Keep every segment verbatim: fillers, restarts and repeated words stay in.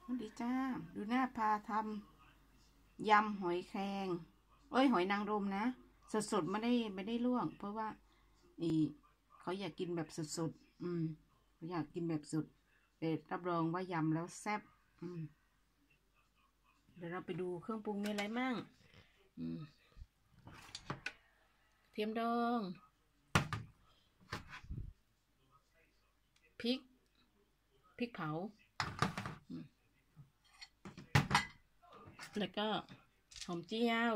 สวัสดีจ้าดูหน้าพาทำยำหอยแครงเอ้ยหอยนางรมนะสดๆไม่ได้ไม่ได้ลวกเพราะว่าอีเขาอยากกินแบบสดๆอืมเขาอยากกินแบบสดแต่รับรองว่ายำแล้วแซ่บอืมเดี๋ยวเราไปดูเครื่องปรุงมีอะไรมั่งอืมเทียมดองพริกพริกเผาแล้วก็หอมเจียว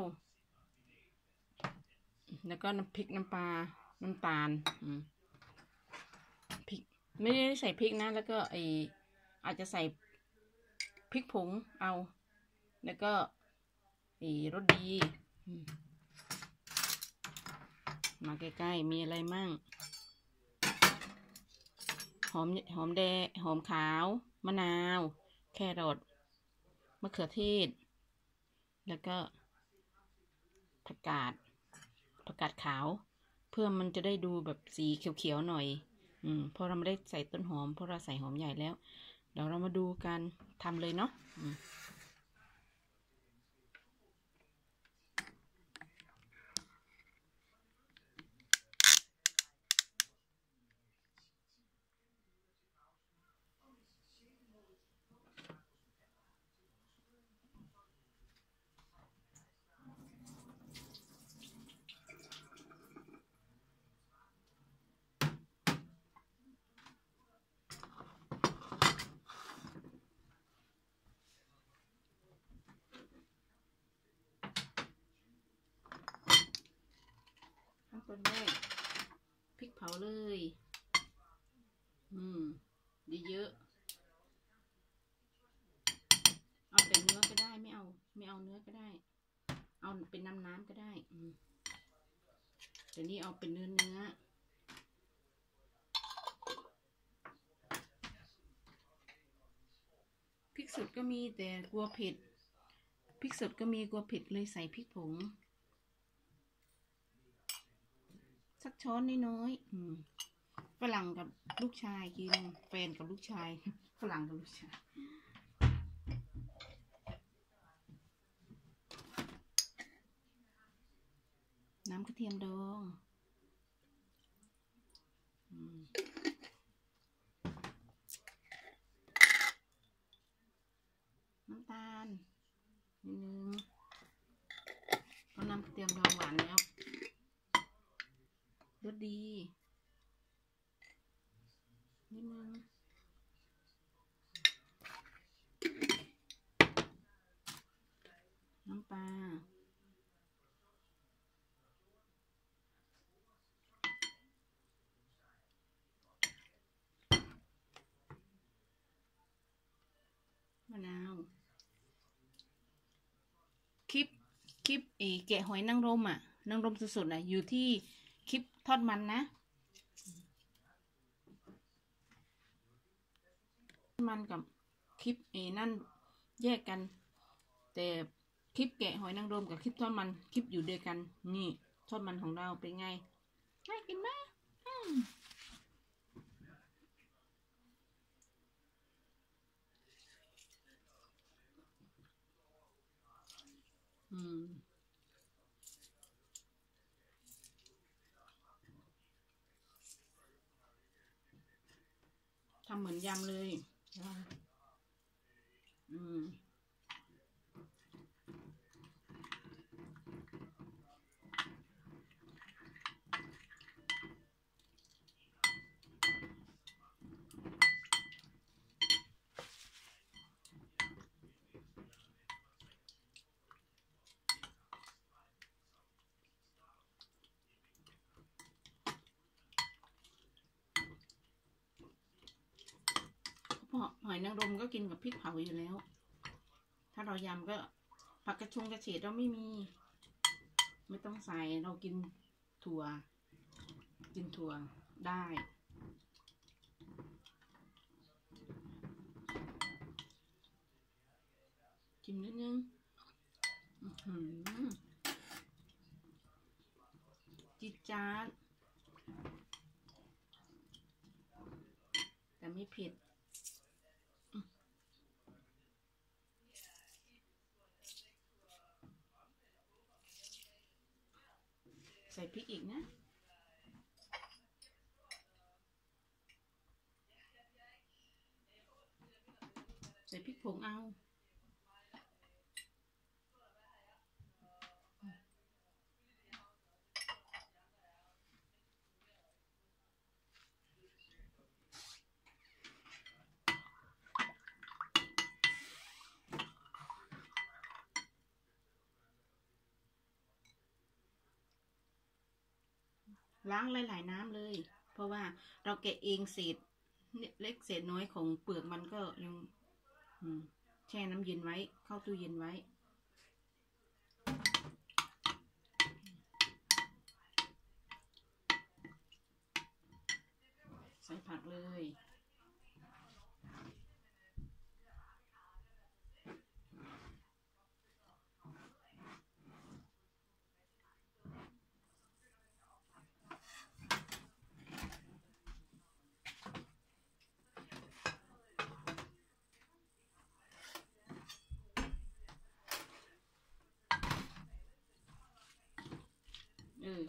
แล้วก็น้ำพริกน้ำปลาน้ำตาลอืมพริกไม่ได้ใส่พริกนะแล้วก็ไออาจจะใส่พริกผงเอาแล้วก็ไอรสดีมาใกล้ๆมีอะไรมั่งหอมหอมแดงหอมขาวมะนาวแครอทมะเขือเทศแล้วก็ผักกาดผักกาดขาวเพื่อมันจะได้ดูแบบสีเขียวๆหน่อยอืมเพราะเราไม่ได้ใส่ต้นหอมเพราะเราใส่หอมใหญ่แล้วเดี๋ยวเรามาดูกันทำเลยเนาะขั้นตอนแรกพริกเผาเลยอืมเยอะๆเอาแต่เนื้อก็ได้ไม่เอาไม่เอาเนื้อก็ได้เอาเป็นน้ำน้ำก็ได้อืมแต่นี่เอาเป็นเนื้อเนื้อพริกสดก็มีแต่กลัวเผ็ดพริกสดก็มีกลัวเผ็ดเลยใส่พริกผงสักช้อนน้อยๆอืมฝรั่งกับลูกชายกินแฟนกับลูกชายฝรั่งกับลูกชายน้ำกระเทียมดองน้ำตาลนิดนึงเพราะน้ำกระเทียมดองหวานแล้วรสดีนิดนึงน้ำปลามะนาวคลิปคลิปเอแกะหอยนางรมอ่ะนางรมสดๆอ่ะอยู่ที่คลิปทอดมันนะมันกับคลิปเอนั่นแยกกันแต่คลิปแกะหอยนางรมกับคลิปทอดมันคลิปอยู่ด้วยกันนี่ทอดมันของเราเป็นไงน่ากินไหมอืมทำเหมือนยำเลยอืมหอยนางรมก็กินกับพริกเผาอยู่แล้วถ้าเรายำก็ผักกระชงกระเฉดเราไม่มีไม่ต้องใส่เรากินถั่วกินถั่วได้ชิมนิดนึงจิตจ๊าดแต่ไม่เผ็ดใส่พริกอีกนะใส่พริกผงเอาล้างหลายๆน้ำเลยเพราะว่าเราแกะเองเศษเล็กเศษน้อยของเปลือกมันก็ยังแช่น้ำเย็นไว้เข้าตู้เย็นไว้ใส่ผักเลยเออ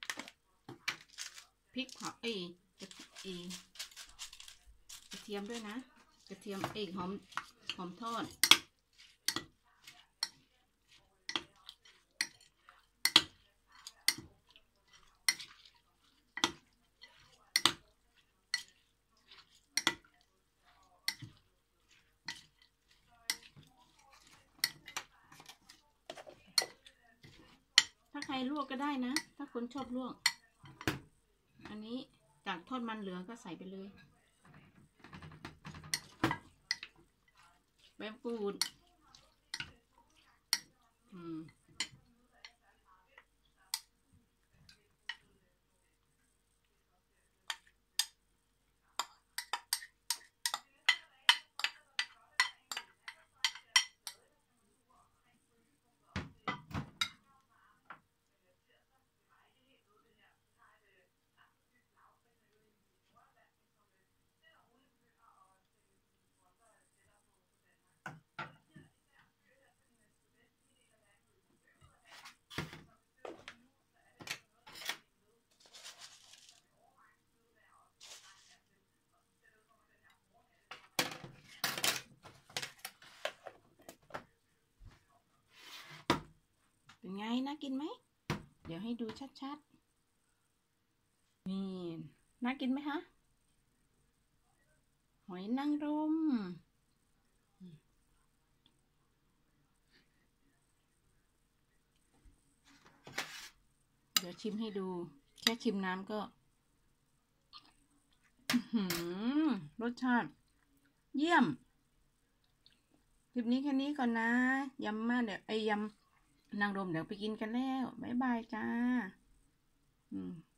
พริกผักเอ้ยกระเอ้ยกระเทียมด้วยนะกระเทียมเอ้ยหอมหอมทอดถ้าใครลวกก็ได้นะถ้าคนชอบลวกอันนี้จากทอดมันเหลือก็ใส่ไปเลยใบมะกรูดอืมเป็นไงน่ากินไหมเดี๋ยวให้ดูชัดๆนี่น่ากินไหมคะหอยนางรมเดี๋ยวชิมให้ดูแค่ชิมน้ำก็รสชาติเยี่ยมคลิปนี้แค่นี้ก่อนนะยำมาเดี๋ยวไอยำนางรมเดี๋ยวไปกินกันแล้วบ๊ายบายจ้าอืม